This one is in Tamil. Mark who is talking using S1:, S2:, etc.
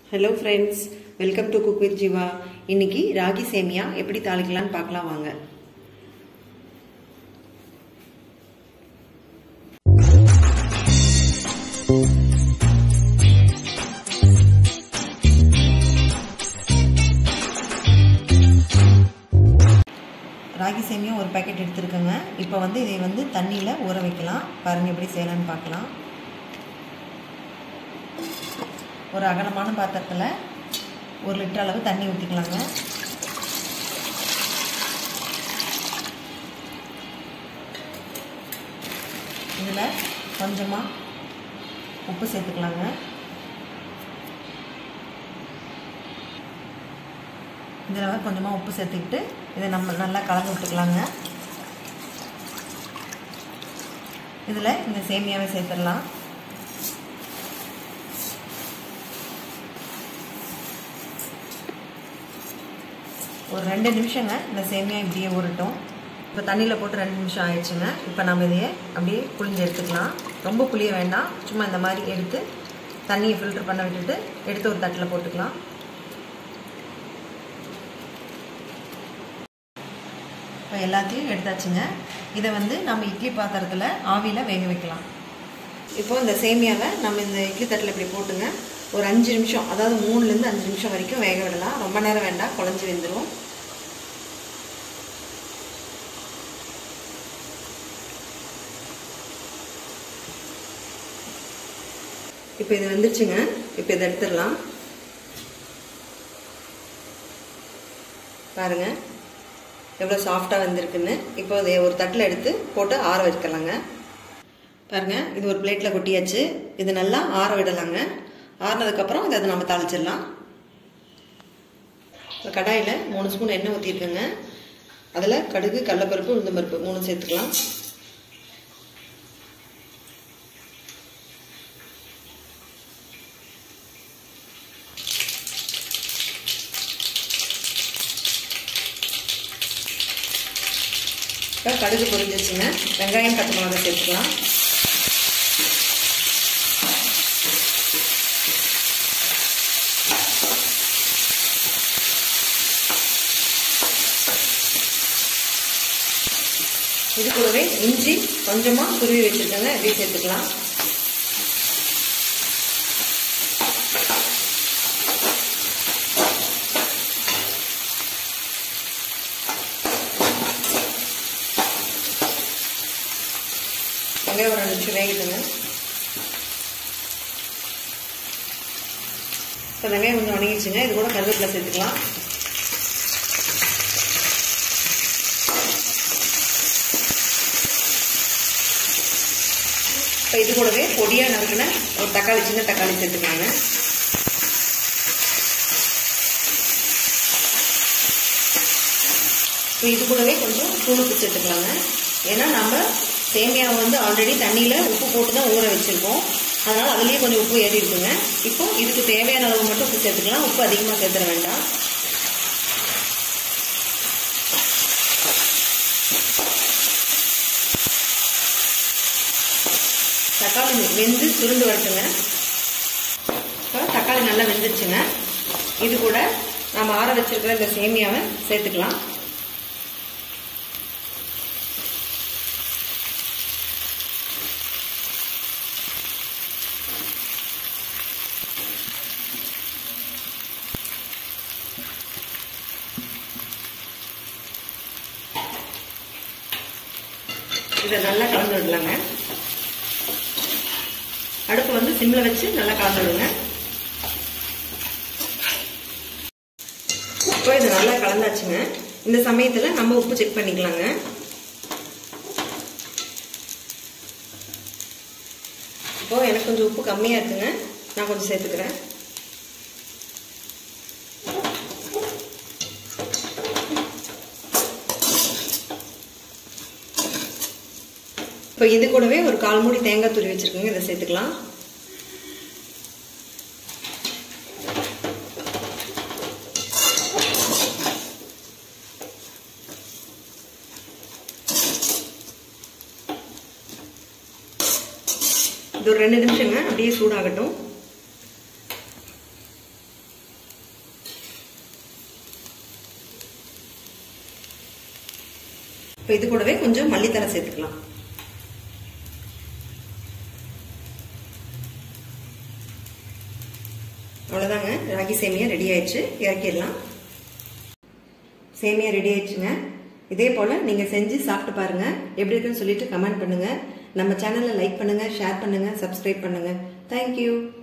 S1: Hello friends, welcome to Cook with Jiva. இன்னைக்கு ராகி சேமியா எப்படி தாளிக்கலாம்னு பார்க்கலாம் வாங்க. ராகி சேமியா ஒரு பாக்கெட் எடுத்துருக்கேங்க. இப்போ வந்து இதை வந்து தண்ணியில ஊற வைக்கலாம். பாருங்க எப்படி செய்யலாம்னு பார்க்கலாம். ஒரு அகலமான பாத்திரத்தில் 1 லிட்டர் அளவு தண்ணி ஊற்றிக்கலாங்க. இதில் கொஞ்சமாக உப்பு சேர்த்துக்கலாங்க. இதில் கொஞ்சமாக உப்பு சேர்த்துக்கிட்டு இதை நம்ம நல்லா கலந்து விட்டுக்கலாங்க. இதில் இந்த சேமியாவை சேர்த்துடலாம். ஒரு 2 நிமிஷங்க இந்த சேமியா இப்படியே ஊறட்டும். இப்போ தண்ணியில் போட்டு 2 நிமிஷம் ஆயிடுச்சுங்க. இப்போ நம்ம இதையே அப்படியே புளிஞ்சு எடுத்துக்கலாம். ரொம்ப புளிய வேண்டாம், சும்மா இந்த மாதிரி எடுத்து தண்ணியை ஃபில்டர் பண்ண விட்டுட்டு எடுத்து ஒரு தட்டில் போட்டுக்கலாம். இப்போ எல்லாத்தையும் எடுத்தாச்சுங்க. இதை வந்து நம்ம இட்லி பாத்திரத்தில் ஆவியில் வேக வைக்கலாம். இப்போது இந்த சேமியாவை நம்ம இந்த இட்லி தட்டில் இப்படி போட்டுங்க ஒரு 5 நிமிஷம், அதாவது 3லேருந்து 5 நிமிஷம் வரைக்கும் வேக விடலாம். ரொம்ப நேரம் வேண்டாம், குழஞ்சி வெந்துடும். இப்போ இது வந்துருச்சுங்க. இப்போ இதை எடுத்துடலாம். பாருங்க எவ்வளோ சாஃப்டாக வந்திருக்குன்னு. இப்போ அதை ஒரு தட்டில் எடுத்து போட்டு ஆற வைக்கலாங்க. பாருங்க இது ஒரு பிளேட்டில் கொட்டியாச்சு. இது நல்லா ஆற விடலாங்க. ஆறினதுக்கப்புறம் இதை நம்ம தாளிச்சிடலாம். இப்போ கடாயில் 3 ஸ்பூன் எண்ணெய் ஊற்றிருக்கேங்க. அதில் கடுகு, கடலைப்பருப்பு, உளுந்தம்பருப்பு 3 சேர்த்துக்கலாம். இப்போ கடுகு பொரிஞ்சிச்சுங்க. வெங்காயம், பச்சை மிளகாய் சேர்த்துக்கலாம். இது கூடவே இஞ்சி கொஞ்சமாக துருவி வச்சுருக்கேங்க, இப்படி சேர்த்துக்கலாம். வெங்காயம் ஒரு 2 நிமிஷம் வேகிடுங்க. இப்போ வெங்காயம் கொஞ்சம் வணங்கிடுச்சுங்க. இது கூட கருவேப்பிலை சேர்த்துக்கலாம். இப்போ இது கூடவே பொடியாக நறுக்கின ஒரு தக்காளி, சின்ன தக்காளி சேர்த்துக்கலாங்க. இப்போ இது கூடவே கொஞ்சம் தூளுப்பு சேர்த்துக்கலாங்க. ஏன்னா நம்ம சேமியாவை வந்து ஆல்ரெடி தண்ணியில் உப்பு போட்டு தான் ஊற வச்சுருக்கோம். அதனால் அதுலேயே கொஞ்சம் உப்பு ஏறி இருக்குங்க. இப்போ இதுக்கு தேவையான அளவு மட்டும் உப்பு சேர்த்துக்கலாம். உப்பு அதிகமாக சேர்த்துட வேண்டாம். தக்காளி வெந்து சுருண்டு வரட்டுங்க. இப்போ தக்காளி நல்லா வெந்துருச்சுங்க. இது கூட நம்ம ஆற வச்சிருக்கிற இந்த சேமியாவை சேர்த்துக்கலாம். இதை நல்லா கலந்து விடலாங்க. அடுப்பு வந்து சிம்ல வச்சு நல்லா கலந்து விடுங்க. இப்போ இது நல்லா கலந்தாச்சுங்க. இந்த சமயத்தில் நம்ம உப்பு செக் பண்ணிக்கலாங்க. இப்போ எனக்கு கொஞ்சம் உப்பு கம்மியாக இருக்குங்க, நான் கொஞ்சம் சேர்த்துக்கிறேன். இப்போ இது கூடவே ஒரு 1/4 மூடி தேங்காய் துருவி வச்சிருக்கோங்க, இதை சேர்த்துக்கலாம். இது ஒரு 2 நிமிஷங்க அப்படியே சூடாகட்டும். இப்போ இது கூடவே கொஞ்சம் மல்லித்தலை சேர்த்துக்கலாம். அவ்வளோதாங்க, ராகி சேமியா ரெடி ஆயிடுச்சு. இறக்கிடலாம். சேமியா ரெடி ஆயிடுச்சுங்க. இதே போல் நீங்கள் செஞ்சு சாப்பிட்டு பாருங்கள். எப்படி இருக்குன்னு சொல்லிட்டு கமெண்ட் பண்ணுங்கள். நம்ம சேனலை லைக் பண்ணுங்கள், ஷேர் பண்ணுங்கள், சப்ஸ்கிரைப் பண்ணுங்கள். தேங்க்யூ.